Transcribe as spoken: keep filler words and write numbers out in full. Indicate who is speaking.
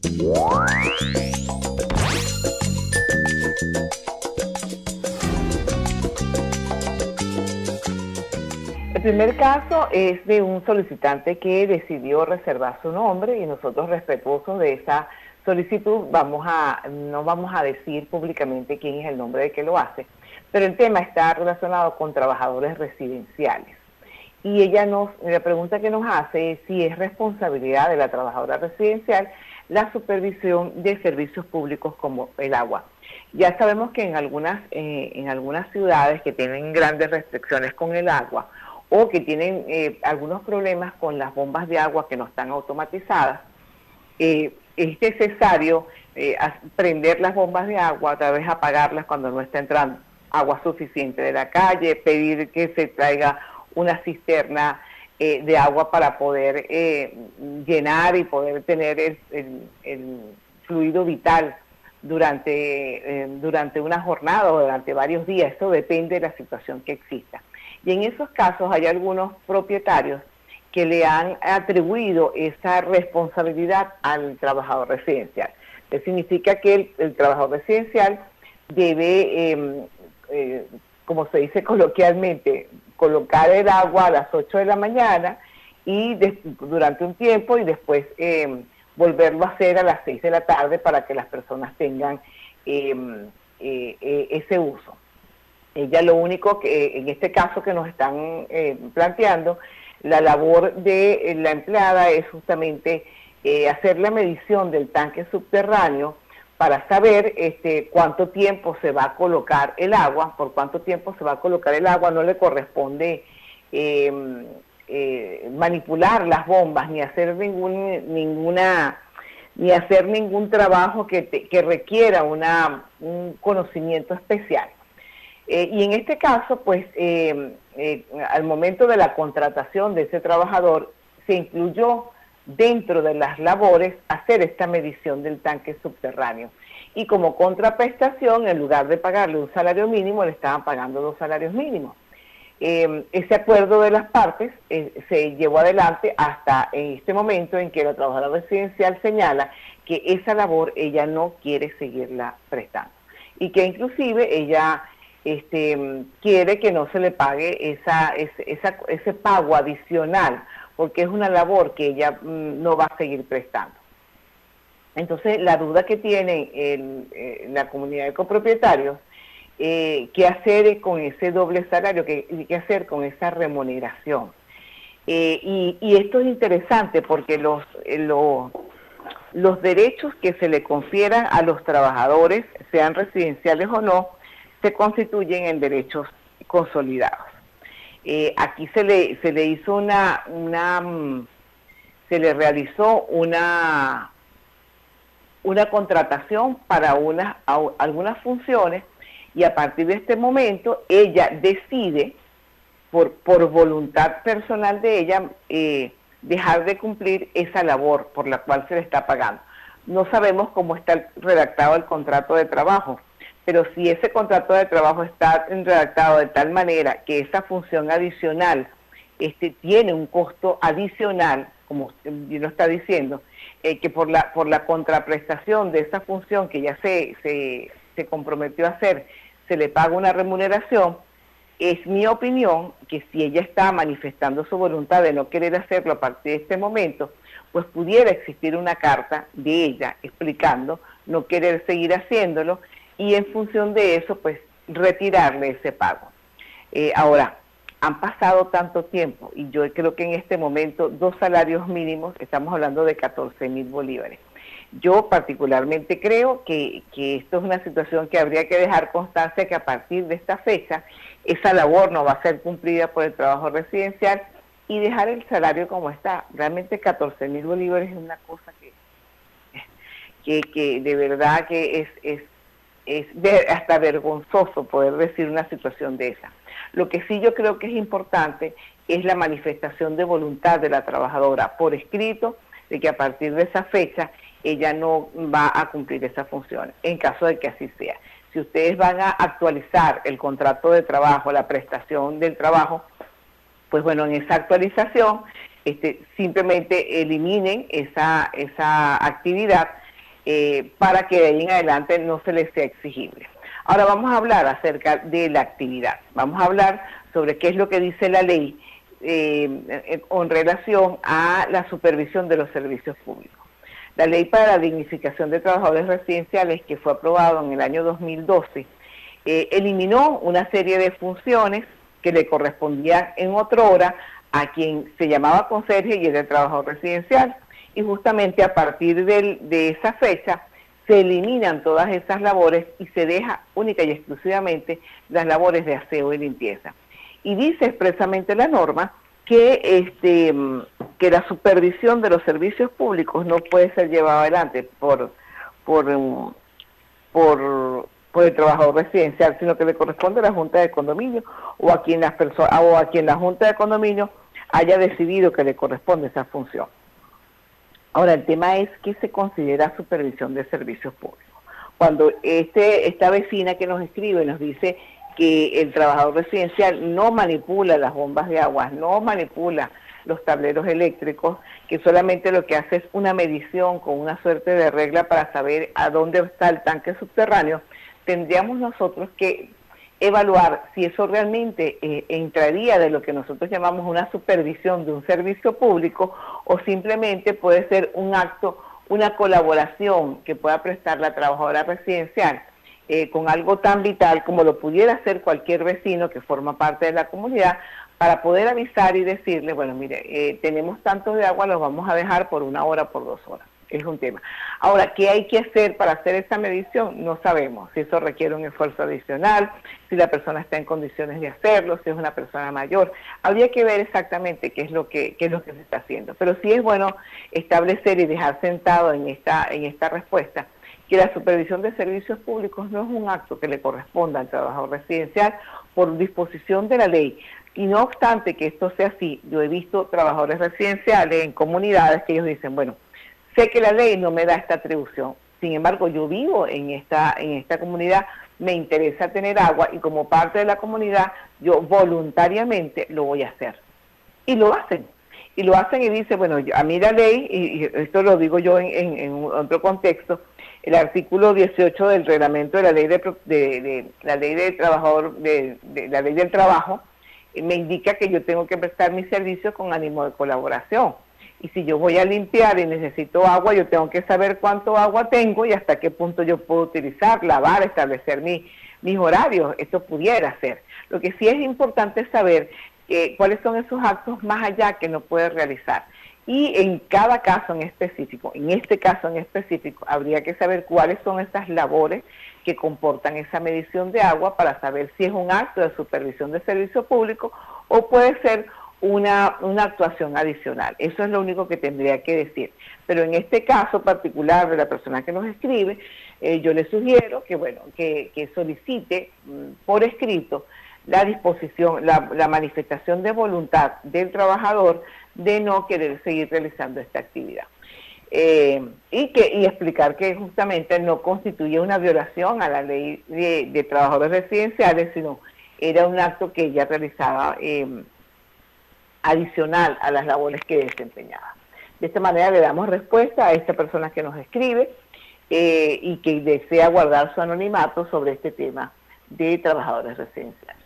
Speaker 1: El primer caso es de un solicitante que decidió reservar su nombre y nosotros, respetuosos de esa solicitud, vamos a, no vamos a decir públicamente quién es el nombre de que lo hace, pero el tema está relacionado con trabajadores residenciales. Y ella nos, la pregunta que nos hace es si es responsabilidad de la trabajadora residencial la supervisión de servicios públicos como el agua. Ya sabemos que en algunas, eh, en algunas ciudades que tienen grandes restricciones con el agua, o que tienen eh, algunos problemas con las bombas de agua que no están automatizadas, eh, es necesario eh, prender las bombas de agua, otra vez apagarlas cuando no está entrando agua suficiente de la calle, pedir que se traiga una cisterna eh, de agua para poder eh, llenar y poder tener el, el, el fluido vital durante, eh, durante una jornada o durante varios días. Eso depende de la situación que exista. Y en esos casos hay algunos propietarios que le han atribuido esa responsabilidad al trabajador residencial. Eso significa que el, el trabajador residencial debe, eh, eh, como se dice coloquialmente, colocar el agua a las ocho de la mañana y de, durante un tiempo y después eh, volverlo a hacer a las seis de la tarde para que las personas tengan eh, eh, eh, ese uso. Ella lo único que, en este caso que nos están eh, planteando, la labor de la empleada es justamente eh, hacer la medición del tanque subterráneo para saber este, cuánto tiempo se va a colocar el agua, por cuánto tiempo se va a colocar el agua. No le corresponde eh, eh, manipular las bombas ni hacer ningún, ninguna, ni hacer ningún trabajo que, te, que requiera una, un conocimiento especial. Eh, y en este caso, pues, eh, eh, al momento de la contratación de ese trabajador, se incluyó dentro de las labores hacer esta medición del tanque subterráneo. Y como contraprestación, en lugar de pagarle un salario mínimo, le estaban pagando dos salarios mínimos. Eh, ese acuerdo de las partes eh, se llevó adelante hasta en este momento en que la trabajadora residencial señala que esa labor ella no quiere seguirla prestando. Y que inclusive ella... Este, quiere que no se le pague esa, ese, esa, ese pago adicional, porque es una labor que ella mm, no va a seguir prestando. Entonces, la duda que tiene el, eh, la comunidad de copropietarios, eh, qué hacer con ese doble salario, qué, qué hacer con esa remuneración. Eh, y, y esto es interesante porque los, eh, los, los derechos que se le confieran a los trabajadores, sean residenciales o no, se constituyen en derechos consolidados. Eh, aquí se le, se le hizo una, una, se le realizó una, una contratación para unas, algunas funciones y a partir de este momento ella decide, por, por voluntad personal de ella, eh, dejar de cumplir esa labor por la cual se le está pagando. No sabemos cómo está redactado el contrato de trabajo, pero si ese contrato de trabajo está redactado de tal manera que esa función adicional este, tiene un costo adicional, como bien lo está diciendo, eh, que por la, por la contraprestación de esa función que ya se, se, se comprometió a hacer, se le paga una remuneración, es mi opinión que si ella está manifestando su voluntad de no querer hacerlo a partir de este momento, pues pudiera existir una carta de ella explicando no querer seguir haciéndolo, y en función de eso, pues, retirarle ese pago. Eh, ahora, han pasado tanto tiempo, y yo creo que en este momento dos salarios mínimos, estamos hablando de catorce mil bolívares. Yo particularmente creo que, que esto es una situación que habría que dejar constancia que a partir de esta fecha, esa labor no va a ser cumplida por el trabajo residencial y dejar el salario como está. Realmente catorce mil bolívares es una cosa que, que, que de verdad que es... es es hasta vergonzoso poder decir una situación de esa. Lo que sí yo creo que es importante es la manifestación de voluntad de la trabajadora por escrito, de que a partir de esa fecha ella no va a cumplir esa función, en caso de que así sea. Si ustedes van a actualizar el contrato de trabajo, la prestación del trabajo, pues bueno, en esa actualización este, simplemente eliminen esa, esa actividad eh, para que de ahí en adelante no se les sea exigible. Ahora vamos a hablar acerca de la actividad. Vamos a hablar sobre qué es lo que dice la ley eh, con relación a la supervisión de los servicios públicos. La ley para la dignificación de trabajadores residenciales, que fue aprobado en el año dos mil doce, eh, eliminó una serie de funciones que le correspondían en otra hora a quien se llamaba conserje y era el trabajador residencial, y justamente a partir del, de esa fecha se eliminan todas esas labores y se deja única y exclusivamente las labores de aseo y limpieza. Y dice expresamente la norma que, este, que la supervisión de los servicios públicos no puede ser llevada adelante por, por, por, por el trabajador residencial, sino que le corresponde a la Junta de Condominio o a quien las personas o a quien la Junta de Condominio haya decidido que le corresponde esa función. Ahora, el tema es qué se considera supervisión de servicios públicos. Cuando este, esta vecina que nos escribe nos dice que el trabajador residencial no manipula las bombas de agua, no manipula los tableros eléctricos, que solamente lo que hace es una medición con una suerte de regla para saber a dónde está el tanque subterráneo, tendríamos nosotros que evaluar si eso realmente eh, entraría de lo que nosotros llamamos una supervisión de un servicio público o simplemente puede ser un acto, una colaboración que pueda prestar la trabajadora residencial eh, con algo tan vital como lo pudiera hacer cualquier vecino que forma parte de la comunidad para poder avisar y decirle, bueno, mire, eh, tenemos tantos de agua, los vamos a dejar por una hora, por dos horas. Es un tema. Ahora, ¿qué hay que hacer para hacer esa medición? No sabemos si eso requiere un esfuerzo adicional, si la persona está en condiciones de hacerlo, si es una persona mayor. Habría que ver exactamente qué es lo que, qué es lo que se está haciendo. Pero sí es bueno establecer y dejar sentado en esta, en esta respuesta que la supervisión de servicios públicos no es un acto que le corresponda al trabajador residencial por disposición de la ley. Y no obstante que esto sea así, yo he visto trabajadores residenciales en comunidades que ellos dicen, bueno, sé que la ley no me da esta atribución, sin embargo yo vivo en esta, en esta comunidad, me interesa tener agua y como parte de la comunidad yo voluntariamente lo voy a hacer. Y lo hacen, y lo hacen y dicen, bueno, a mí la ley, y esto lo digo yo en, en, en otro contexto, el artículo dieciocho del reglamento de la ley de, de, de la ley de trabajador, de, de la ley del trabajo, me indica que yo tengo que prestar mis servicios con ánimo de colaboración. Y si yo voy a limpiar y necesito agua, yo tengo que saber cuánto agua tengo y hasta qué punto yo puedo utilizar, lavar, establecer mi, mis horarios. Esto pudiera ser. Lo que sí es importante es saber eh, cuáles son esos actos más allá que no puede realizar. Y en cada caso en específico, en este caso en específico, habría que saber cuáles son esas labores que comportan esa medición de agua para saber si es un acto de supervisión de servicio público o puede ser Una, una actuación adicional. Eso es lo único que tendría que decir. Pero en este caso particular de la persona que nos escribe, eh, yo le sugiero que, bueno, que, que solicite mm, por escrito la disposición, la, la manifestación de voluntad del trabajador de no querer seguir realizando esta actividad. Eh, y, que, y explicar que justamente no constituye una violación a la ley de, de trabajadores residenciales, sino era un acto que ella realizaba eh, adicional a las labores que desempeñaba. De esta manera le damos respuesta a esta persona que nos escribe eh, y que desea guardar su anonimato sobre este tema de trabajadores residenciales.